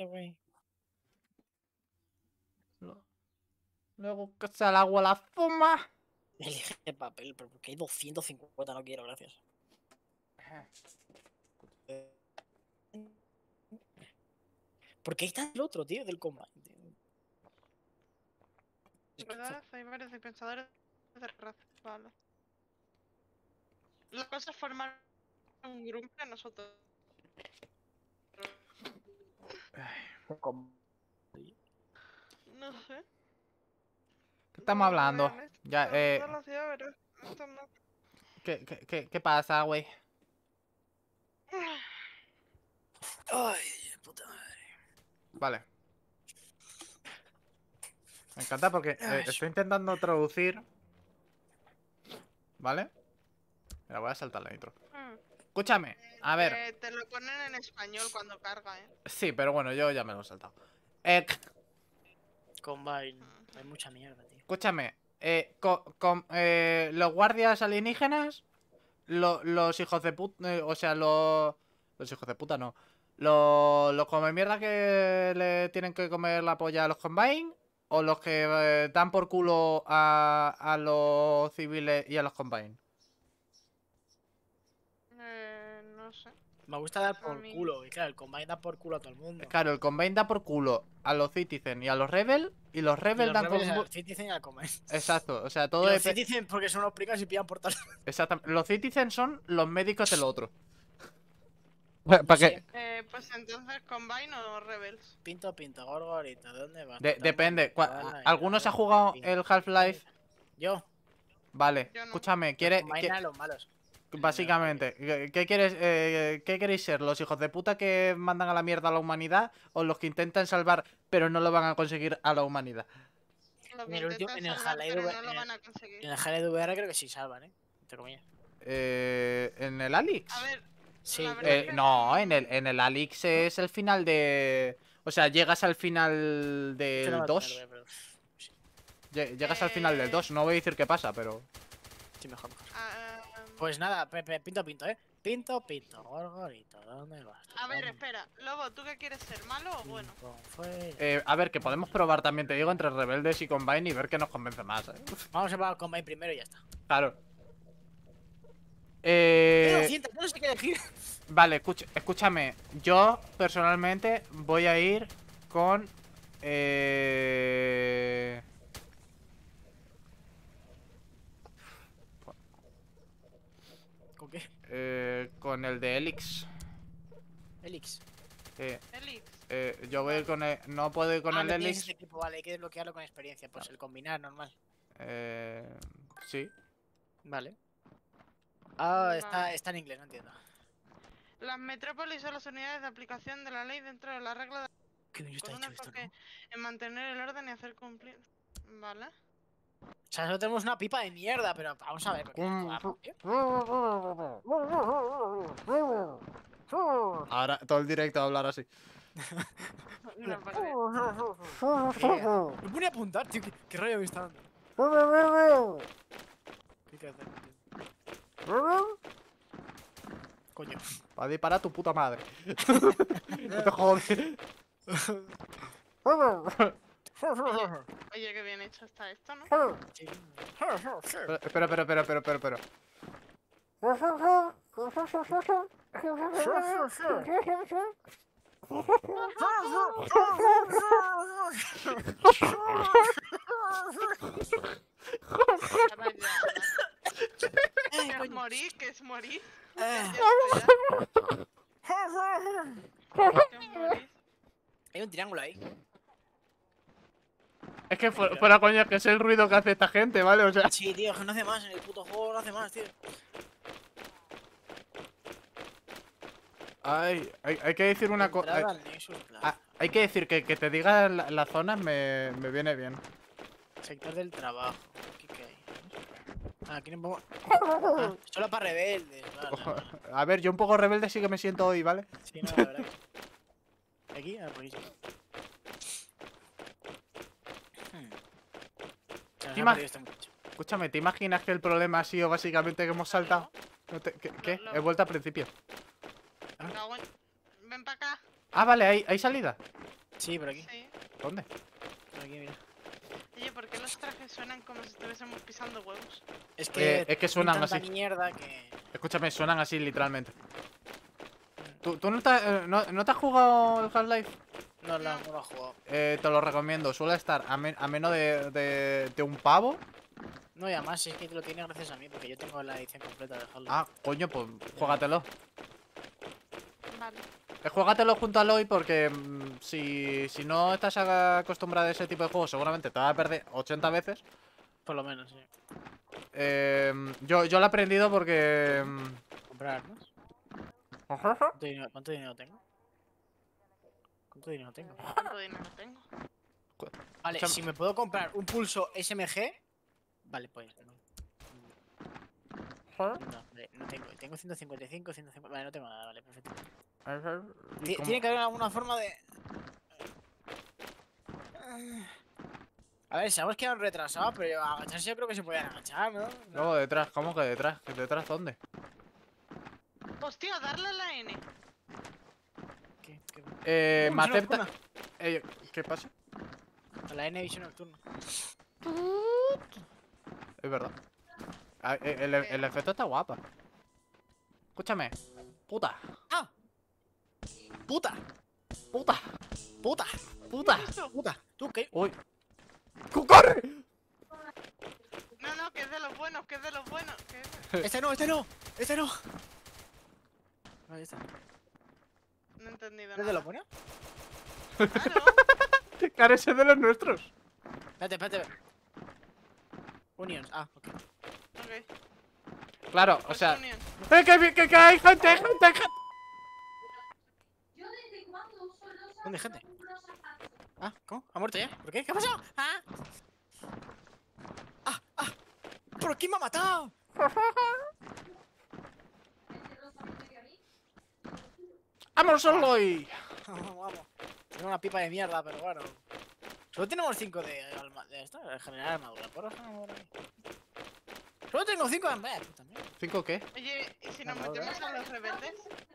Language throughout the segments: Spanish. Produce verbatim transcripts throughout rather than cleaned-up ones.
güey. Luego que sea el agua la fuma. Elige papel, pero porque hay doscientos cincuenta, no quiero, gracias. ¿Por qué ahí está el otro, tío, del combate? ¿Verdad? Hay varios dispensadores de raza. Vale. La cosa es formar un grupo que nosotros. No sé. ¿Qué estamos hablando? Vean, esto Ya, es eh. toda la ciudad, pero esto no. ¿Qué, qué, qué, qué pasa, güey? Ay, puta madre. Vale. Me encanta porque eh, estoy intentando traducir. ¿Vale? Mira, voy a saltar la intro. Mm. Escúchame, a ver. Eh, te lo ponen en español cuando carga, ¿eh? Sí, pero bueno, yo ya me lo he saltado. Eh, Combine. Hay mucha mierda, tío. escúchame. Eh, co- com- eh, los guardias alienígenas. lo- los hijos de puta. Eh, o sea, los. Los hijos de puta no. Los, los come mierda que le tienen que comer la polla a los Combine. O los que eh, dan por culo a, a los civiles y a los Combine. Eh, no sé. Me gusta dar A por mí- culo. Y claro, el combine da por culo a todo el mundo. Claro, el Combine da por culo a los Citizen y a los Rebel. Y los Y Rebel los dan rebeldes por al Citizen y al combine. Exacto, o sea, Y todo los depe- Citizen porque son unos pricas y pillan por tal. Exactamente. Los Citizen son los médicos del otro. ¿Para No qué? sé. Eh, pues entonces Combine o Rebels. Pinto, pinto, gorgorito. ¿De dónde vas? De- Toma, depende. Cua- chavala, ¿Alguno se ha ya, jugado pin- el Half-Life? Yo. Vale, Yo no. escúchame, Los quiere. combine que- eran los malos. Básicamente, ¿qué, qué quieres, eh, ¿qué queréis ser? ¿Los hijos de puta que mandan a la mierda a la humanidad? ¿O los que intentan salvar pero no lo van a conseguir a la humanidad? Lo En que el último- intentan en el salvar, Half-Life pero V- no en lo el- van a conseguir. En el G L V R creo que sí salvan, ¿eh? Entre comillas. Eh, ¿En el Alix? A ver, Sí, la creo verdad Eh, es que no, en el, en el Alix es el final de... O sea, llegas al final que no del me dos. acuerdo, pero- Lle- Llegas al final del dos, no voy a decir qué pasa, pero... Sí, mejor, mejor. Ah, Pues nada, Pepe, pinto, pinto, ¿eh? Pinto, pinto, gorgorito. ¿Dónde vas? a ver, ¿Dónde? espera. Lobo, ¿tú qué quieres ser? ¿Malo o bueno? Ping-pong fuera. Eh, a ver, que podemos probar también, te digo, entre Rebeldes y Combine y ver qué nos convence más, ¿eh? Vamos a probar el combine primero y ya está. Claro. Tengo Eh... doscientos, yo no sé qué elegir. Vale, escucha- escúchame. Yo, personalmente, voy a ir con... Eh... ¿Con qué? eh, con el de Elix. Elix. Eh, Elix. eh, yo voy a ir con el... No puedo ir con Ah, el no tienes Elix. este equipo, vale, hay que desbloquearlo con experiencia. Pues el combinar normal. Eh... Sí. Vale. Ah, Vale. está, está en inglés, no entiendo. Las metrópolis son las unidades de aplicación de la ley dentro de la regla de... ¿Qué coño está con un hecho esto, enfoque no? en mantener el orden y hacer cumplir... Vale. O sea, solo tenemos una pipa de mierda, pero vamos a ver. ¿por qué no jugamos, tío? Ahora todo el directo va a hablar así. No, vale. Me pone a apuntar, tío. ¿Qué, qué rollo me está dando? ¿Qué hay que hacer? Coño. Va a disparar a tu puta madre. No te jodes. Oye, qué bien hecho está esto, ¿no? Sí. Espera, espera, espera, espera, espera, espera. Ya vaya, Eh, Que es coño. morir, que es morir. Eh, Que es morir. Hay un triángulo ahí. Es que fu- fuera coña, que es el ruido que hace esta gente, ¿vale? O sea... Sí, tío, es que no hace más. En el puto juego no hace más, tío. Ay, hay, hay que decir una cosa. Entrada al Nexus Plaza. Hay que decir que, que te diga la, la zona me, me viene bien. Sector del trabajo. ¿Qué, qué hay? Ah, aquí no pongo. Ah, solo para rebeldes, vale. A ver, yo un poco rebelde sí que me siento hoy, ¿vale? Sí, no, la verdad que sí. Aquí, ah, por aquí sí. Hmm. Se nos ha Ima- perdido este muchacho. Escúchame, ¿te imaginas que el problema ha sido básicamente que hemos saltado? No te- ¿Qué? qué? Lo- He vuelto al principio. Me cago en- Ven para acá. Ah, vale, hay, hay salida. Sí, por aquí. Sí. ¿Dónde? Por aquí, mira. Oye, ¿por qué los trajes suenan como si estuviésemos pisando huevos? Es Eh, que, es que tienen suenan tanta así. mierda que. Escúchame, suenan así literalmente. ¿Tú, tú no, te, eh, no, no te has jugado el Half-Life? No, no, No. no lo he jugado. Eh, te lo recomiendo. Suele estar a, men- a menos de, de, de un pavo. No, y además si es que lo tiene gracias a mí, porque yo tengo la edición completa de Half-Life. Ah, coño, pues juégatelo. Vale. Eh, Juégatelo junto a Aloy porque mm, si, si no estás acostumbrado a ese tipo de juegos, seguramente te vas a perder ochenta veces. Por lo menos, sí. Eh, yo, yo lo he aprendido porque... mm, Comprar armas. ¿Cuánto dinero, cuánto dinero tengo? ¿Cuánto dinero tengo? ¿Cuánto dinero tengo? Vale, Escúchame. si me puedo comprar un pulso S M G. Vale, pues no. No, vale, no tengo. Tengo ciento cincuenta y cinco, ciento cincuenta. Vale, no tengo nada, vale, perfecto. ¿Y Ti- cómo? Tiene que haber alguna forma de. A ver, sabemos que han retrasado, pero agacharse yo creo que se podían agachar, ¿no? Luego detrás, ¿cómo que detrás? ¿Que ¿Detrás dónde? Hostia, darle a la N. ¿Qué? ¿Qué? Eh, Uh, me visión acepta... nocturna. Eh, ¿qué pasa? A la N visión nocturna. Es verdad. Ah, eh, El, el efecto está guapa. Escúchame. Puta. ¡Ah! ¡Puta! Puta. ¡Puta! Puta. ¡Puta! ¿Tú qué? Uy. ¡Co- ¡Corre! No, no, que es de los buenos, que es de los buenos. Que es de- ¡Este no, este no! ¡Este no! Ahí está. No he entendido ¿Es de nada. lo bueno? Claro. Claro, ese es de los nuestros. Espérate, espérate. Unions, ah, ok. Ok. Claro, o Pues sea... Union. ¡Eh, que, que, que hay gente, hay gente, hay gente! ¿Dónde hay gente? Ah, ¿cómo? ¿Ha muerto ya? ¿Por qué? ¿Qué ha pasado? ¡Ah! ¡Ah! ¡Ah! ¿Por quién me ha matado? ¡Vamos, Aloy! Vamos, vamos. Tengo una pipa de mierda, pero bueno. Solo tenemos cinco de, alma, de esto, de generar armadura. ¿Puedo generar armadura ahí? Solo tengo cinco de armadura. Puta mierda. ¿Cinco qué? Oye, ¿y si nos Armadura. metemos a los rebeldes?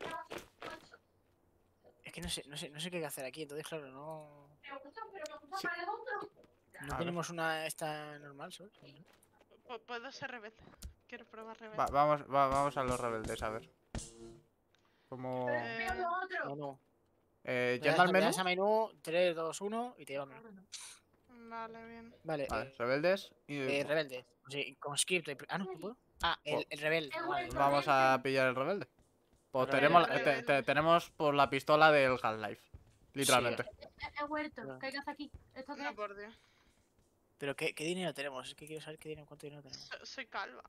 Es que no sé, no sé, no sé qué hacer aquí, entonces claro, no. Sí. No A tenemos una esta normal, ¿sabes? Pu- Puedo ser rebelde. Quiero probar rebelde. Va, vamos, va- vamos a los rebeldes, a ver. Como... Eh, Menú. Eh, Le das, yendo al le menú. das a menú tres, dos, uno y te lleva al menú. Vale, bien. Vale, Vale, eh, rebeldes. Y eh, rebelde. Sí, con script. y- Ah, no, ¿no puedo? Ah, el, Pues- el rebelde. Vale. vamos a pillar el rebelde. Pues Rebelde. tenemos, la- Rebelde. te- te- tenemos por la pistola del Half-Life. Literalmente. He huerto. ¿Qué haces aquí? ¿Esto qué No, es? por Dios. Pero ¿qué, qué dinero tenemos? Es que quiero saber qué dinero, cuánto dinero tenemos. So- soy calva.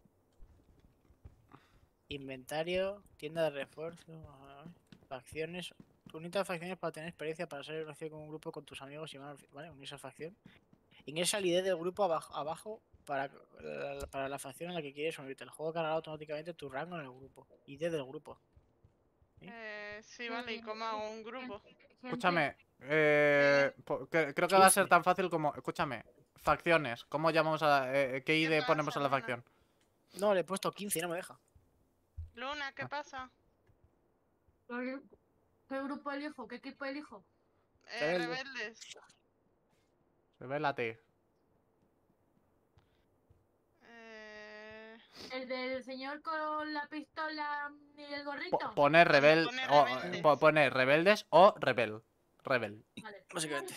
Inventario, tienda de refuerzo, ajá, facciones. Unita a facciones para tener experiencia para ser conocido como un grupo con tus amigos y van a- ¿vale? Unirse a facción. Ingresa al I D del grupo abajo, abajo para, la- para la facción en la que quieres unirte. El juego cargará automáticamente tu rango en el grupo. I D del grupo. ¿Sí? Eh, sí, vale, ¿y cómo hago un grupo? Escúchame. Eh, po- cre- creo que va a ser quince. tan fácil como. Escúchame. Facciones. ¿Cómo llamamos a. eh, ¿Qué I D pasa, ponemos a la Luna? facción? No, le he puesto quince y no me deja. Luna, ¿qué Ah. pasa? ¿Qué qué grupo elijo? ¿Qué equipo elijo? Eh, Rebelde. rebeldes. Revélate. Eh... ¿El del señor con la pistola y el Po- gorrito? poner rebel. Pone o- rebeldes. po- poner rebeldes o rebel. Rebel. Vale. Básicamente.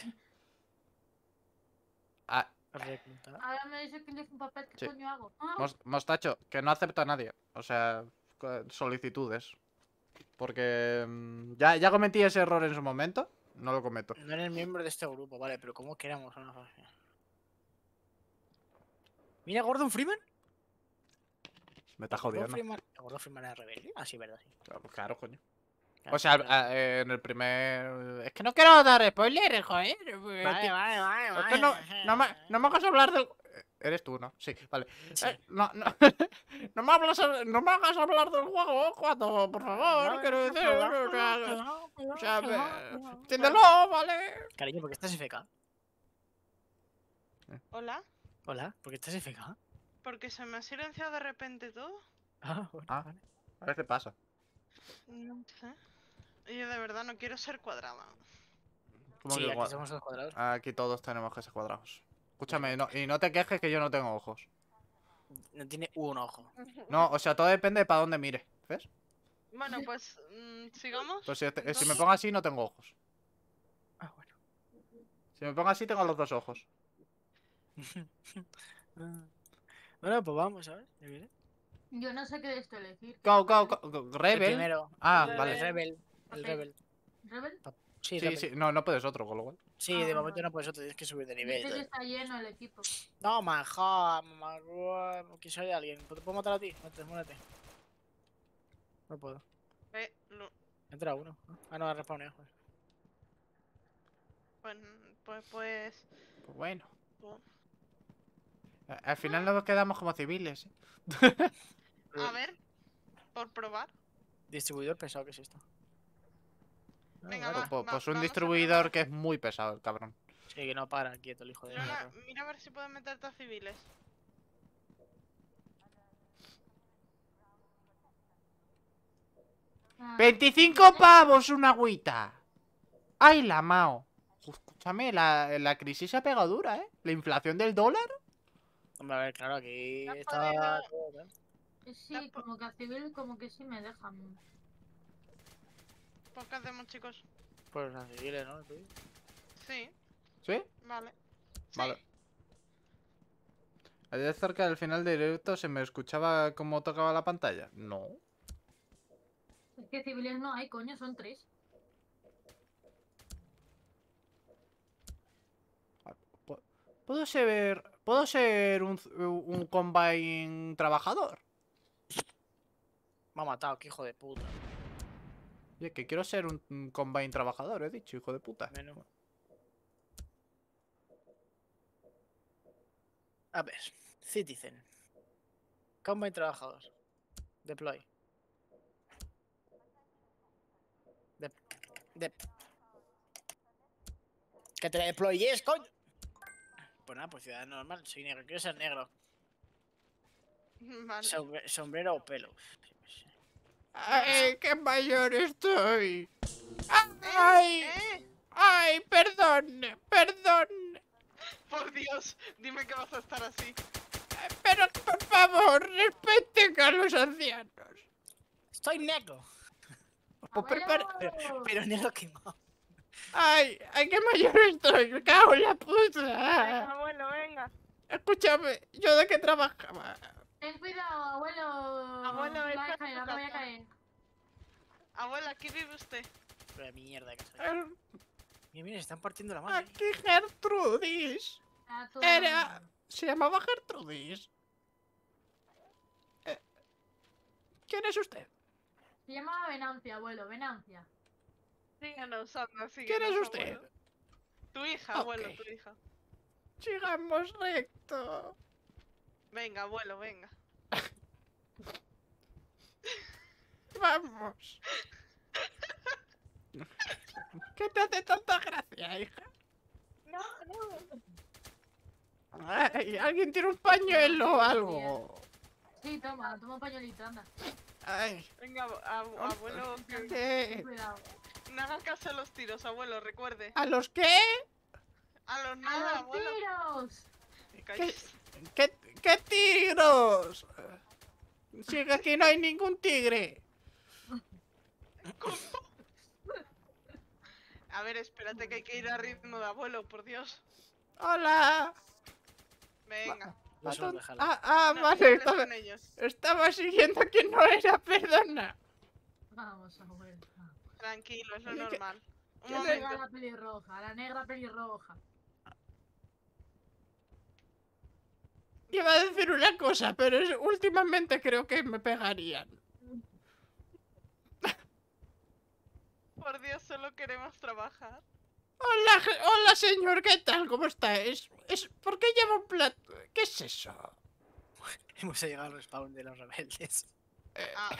Ah, Reclutar. Ahora me dice que elijo un papel. ¿Qué Sí. coño hago? Ah, mos- mostacho, que no acepta a nadie. O sea, co- solicitudes. Porque mm, ya, ya cometí ese error en su momento. No lo cometo. No eres miembro de este grupo, vale, pero ¿cómo que éramos una facción? Mira, Gordon Freeman. Me está Gordon jodiendo. Freeman. ¿Gordon Freeman era rebelde? Ah, sí, verdad, sí. Claro, claro, coño. Claro, O sea, claro. a- eh, en el primer. Es que no quiero dar spoilers, joder. Vale, vale, vale, Es vale. que no, no, me, no me hagas hablar del. Eres tú, ¿no? Sí, vale. Sí. Eh, no, no, no, me hablas, no me hagas hablar del juego cuando, por favor, No, quiero no, decir. no, O sea, no, no, o sea, no, me- no, no. entiéndelo, ¿vale? Cariño, ¿por qué estás F K? ¿Hola? Hola, ¿por qué estás F K? ¿Porque se me ha silenciado de repente todo? Ah, bueno, Ah. vale. A ver qué pasa. No sé. Yo de verdad no quiero ser cuadrada. ¿Cómo Sí, que aquí igual? somos todos cuadrados. Aquí todos tenemos que ser cuadrados. Escúchame, no, y no te quejes que yo no tengo ojos. No tiene un ojo. No, o sea, todo depende de para dónde mire. ¿Ves? Bueno, pues mm, sigamos. Pues si, te- si me Entonces- pongo así, no tengo ojos. Ah, bueno. Si me pongo así, tengo los dos ojos. Bueno, pues vamos, ¿sabes? Yo qué sé. Yo no sé qué de esto elegir. Go, go, go, go, El Rebel. primero. Ah, El vale. El Rebel. El Ok. Rebel. ¿Rebel? Sí, Sí, Rebel. sí. No, no puedes otro, con lo cual. Sí, Ah, de vale, momento vale. no puedes otro, tienes que subir de nivel. Dice que está lleno el equipo. No, maja, mamá, que soy alguien. ¿Te puedo matar a ti? Muérete, muérete. No puedo. Eh, lo- Entra uno. Ah, no, ha respawnado. joder. pues, pues, pues. Pues bueno. pues, A- Al final nos quedamos como civiles. ¿eh? A ver, por probar. Distribuidor pesado, ¿qué es esto? Ah, Venga, vale. va. Pues, pues un vamos a distribuidor probar. que es muy pesado, el cabrón. Sí, que no para quieto el hijo de Lola, perro. mira a ver si puedes meterte a civiles. Ah, ¡veinticinco pavos una agüita! ¡Ay, la mao! Escúchame, la, la crisis se ha pegado dura, ¿eh? La inflación del dólar. Hombre, a ver, claro, aquí has está podido- todo, ¿eh? Sí, como que a civil como que sí me dejan. Pues, ¿qué hacemos, chicos? Pues a civiles, ¿no? Tú. Sí, ¿Sí? vale. Sí. Vale. Ayer cerca del final del directo se me escuchaba cómo tocaba la pantalla. No. Es que civiles no hay, coño, son tres. ¿Puedo ser. ¿Puedo ser un, un combine trabajador? Me ha matado, qué hijo de puta. Oye, que quiero ser un, un combine trabajador, he dicho, hijo de puta. Menú. A ver, Citizen. Combine trabajador. Deploy. Dep. Dep. Que te deployes, coño. Pues nada, pues ciudadano normal, soy negro, quiero ser negro. Vale. Sombre- sombrero o pelo. ¡Ay, qué mayor estoy! ¡Ay! ¡Eh! ¡Ay, perdón! ¡Perdón! Por Dios, dime que vas a estar así. Pero, por favor, respeten a los ancianos. Estoy negro, Pues prepara- ¡Abuelo! pero negro quemado. ¡Ay! ¡Ay, qué mayor estoy! ¡Me cago en la Venga, puta! abuelo, venga. Escúchame, ¿yo de qué trabajaba? Ten cuidado, abuelo. Abuelo, La esta es caer, tu ahora voy a casa. caer. Abuela, aquí vive usted. Pero mierda que soy. Er, Mira, mira, se están partiendo la madre. Aquí Gertrudis. Ah, todo Era... bien. Se llamaba Gertrudis. Eh, ¿Quién es usted? Se llamaba Venancia, abuelo, Venancia. Síguenos, anda, síguenos. ¿Quién es usted? abuelo. Tu hija, abuelo, Ok. tu hija. Sigamos recto. Venga, abuelo, venga. Vamos. ¿Qué te hace tanta gracia, hija? No, no. Ay, ¿alguien tiene un pañuelo o algo? Sí, toma, toma un pañuelito, anda. Ay, Venga, abu- abu- abuelo, que Ten ¿qué? cuidado. no haga caso a los tiros, abuelo, recuerde. ¿A los qué? A los ¡A nada, los abuelo. tiros! Cállese. ¿Qué, qué tigros? Si aquí no hay ningún tigre. A ver, espérate que hay que ir a ritmo de abuelo, por Dios. Hola. Venga. No solo Atón- déjalo. Ah, ah, No, no vale, hables estaba, con ellos. estaba siguiendo a quien no era, perdona. Vamos, abuelo. vamos. Tranquilo, es lo Oye, ¿qué- normal. Un qué La le- momento. negra pelirroja, la negra pelirroja. Iba a decir una cosa, pero es- últimamente creo que me pegarían. Por Dios, solo queremos trabajar. Hola, je- hola señor, ¿qué tal? ¿Cómo está? Es, es, ¿por qué lleva un plato? ¿Qué es eso? Hemos llegado al respawn de los rebeldes. Ah.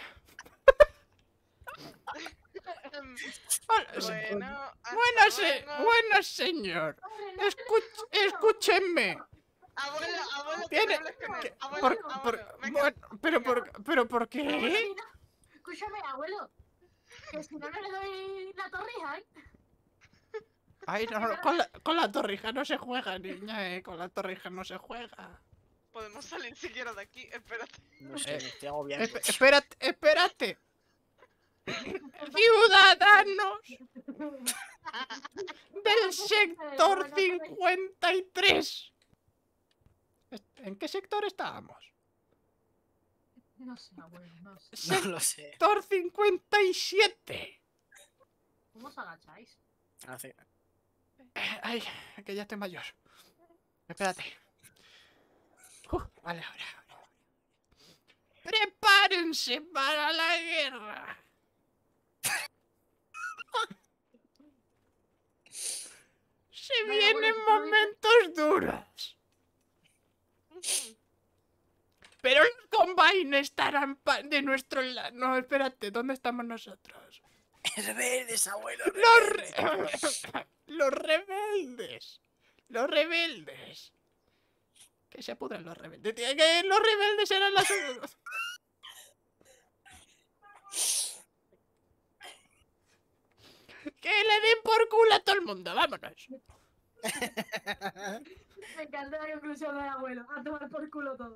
Em, Hola, Eso- se- bueno, hasta bueno, se- luego. bueno, señor. Abuelo, no Escuch- escúchenme. Abuelo, abuelo, que Tiene- no hables con él. que- Abuelo, por- abuelo, por- venga. bueno, pero por, pero ¿por qué? Abuelo, mira. Escúchame, abuelo. Que si no, no le doy la torrija, ¿eh? Ay, no, no, con la, con la torrija no se juega, niña, eh. Con la torrija no se juega. Podemos salir siquiera de aquí, espérate. No sé, Eh, me estoy agobiando. Esp- espérate, espérate. Ciudadanos del sector cincuenta y tres. ¿En qué sector estábamos? No sé, abuelo, no sé. No lo sé. Sector cincuenta y siete. ¿Cómo os agacháis? Hace- Ay, que ya estoy mayor. Espérate. Uh, vale, ahora, ahora. Prepárense para la guerra. Se Vaya, vienen bueno, si tú lo dices- momentos duros. Pero los Combine estarán pa- de nuestro lado. No, espérate, ¿dónde estamos nosotros? Rebeldes, abuelo. Los, rebeldes. re- los rebeldes. Los rebeldes. Que se pudran los rebeldes. Tío, que los rebeldes eran las... Que le den por culo a todo el mundo. Vámonos. Me encanta la conclusión del abuelo. A tomar por culo todo.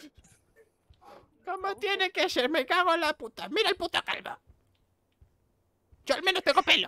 Como tiene que ser, me cago en la puta. Mira el puto calvo. Yo al menos tengo pelo.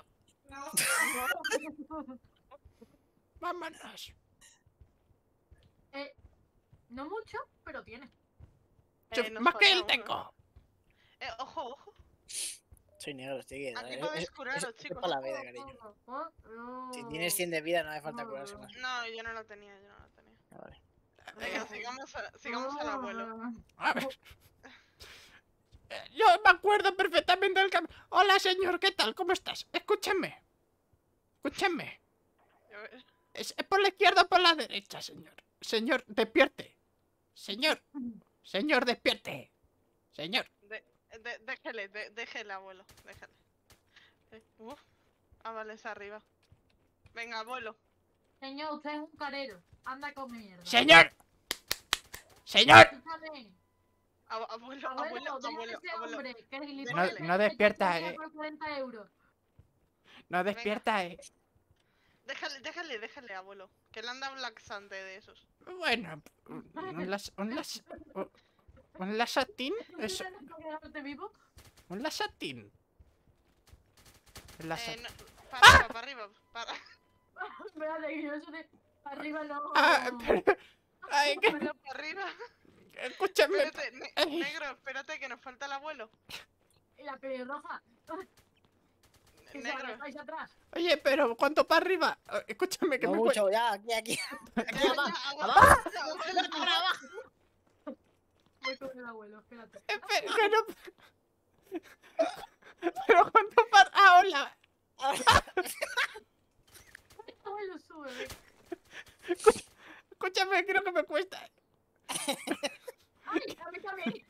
Vámonos. eh, no mucho, pero tiene. Yo- Eh, nos más que él falta uno. tengo. Eh, ojo, ojo. Soy negro, estoy quieto. Aquí eh, podéis es- curaros, es- es chicos. para la vida, cariño. Oh, oh, Si tienes cien de vida, no hace falta curarse más. No, yo no la tenía, yo no la tenía. Ah, vale. Venga, sigamos, a- sigamos al abuelo. A ver. Eh, Yo me acuerdo perfectamente del cam... Hola, señor, ¿qué tal? ¿Cómo estás? Escúchame. Escúchame. A ver. ¿Es es por la izquierda o por la derecha, señor? Señor, despierte. Señor. Señor, despierte. Señor. De, de, déjele, de, déjele, abuelo, déjele. Eh, uf. Ah, vale, es arriba. Venga, abuelo. Señor, usted es un carero. Anda con mierda. Señor. Señor. Escúchame. Ab- abuelo, Abuelo, abuelo, deja abuelo, ese abuelo. hombre, que es No, gilipollas. no despierta, Vete a eh. por cuarenta euros. No despierta, eh. Déjale, déjale, déjale, abuelo. Que le han dado un laxante de esos. Bueno, un, un las... Un las... Un, un lasatín. Es ¿No tienes que quedarte vivo? un lasatín. El Eh, lasatín. no, para arriba, para arriba, para... Espérate, que yo eso de arriba no. Ah, pero... Ay, que... Abuelo, para arriba. Escúchame. Espérate, ne- Ay. negro, espérate que nos falta el abuelo. Y la pelirroja. Que se Negro. vais atrás. Oye, pero ¿cuánto para arriba? Eh, Escúchame que No me cue- mucho, ya, aquí, aquí. Ya, Aquí ya, abajo. abajo, Abajo. abuelo, para abajo. Voy con el abuelo, espérate. Espera, que no... Pero ¿cuánto para...? Ah, hola. El abuelo sube, venga. Escúchame, creo que me cuesta. ¡Ay, a mí también!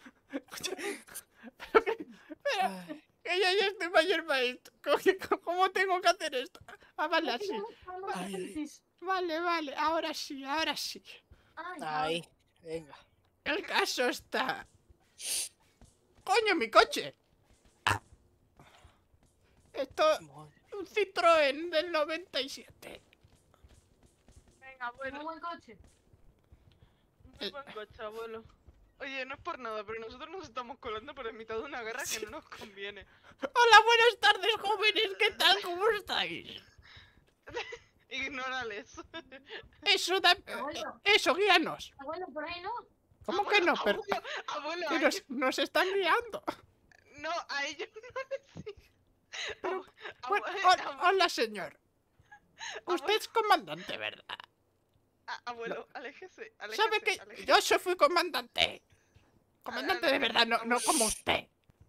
Pero que yo ya estoy mayor para esto. ¿Cómo, que- cómo tengo que hacer esto? Ah, vale, así. Ay, ay. Vale, vale, ahora sí, ahora sí. Ay, Ahí, venga. El caso está... ¡Coño, mi coche! Ah. Esto... Un Citroën del noventa y siete. Venga, Muy abuelo. buen coche. Muy buen coche, abuelo. Oye, no es por nada, pero nosotros nos estamos colando por en mitad de una guerra que no nos conviene. Hola, buenas tardes, jóvenes. ¿Qué tal? ¿Cómo estáis? Ignórales. Eso, da... Abuelo. Eso, guíanos. Abuelo, por ahí no. ¿Cómo que no? Pero... Abuelo, abuelo, que a nos, ellos- nos están guiando. no, a ellos no les sigas. Pero, Abu- Bueno, abue- hola, abu- hola, señor. Usted es comandante, ¿verdad? a- Abuelo, aléjese, aléjese. ¿Sabe que aléjese. yo soy fui comandante? Comandante de verdad, no, no como usted.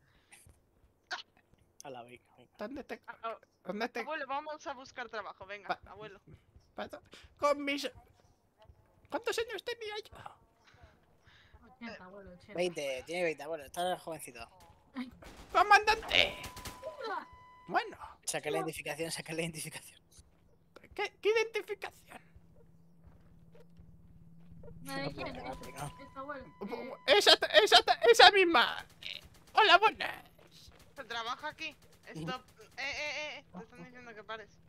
A la venga, venga. ¿Dónde te... A- a- ¿Dónde te... Abuelo, vamos a buscar trabajo, venga, Va- abuelo. paso? Con mis... ¿Cuántos años tenía yo? ochenta, abuelo, ochenta. veinte, tiene veinte, bueno, está jovencito. ¡Comandante! Bueno, Saca la identificación, saca la identificación. ¿qué, qué identificación? ¿Me de quién? Venga, Este, venga. este abuelo. Eh, Esa, esa, esa misma. Eh, Hola, buenas. ¿Se trabaja aquí? Stop. Eh, eh, eh, te están diciendo que pares.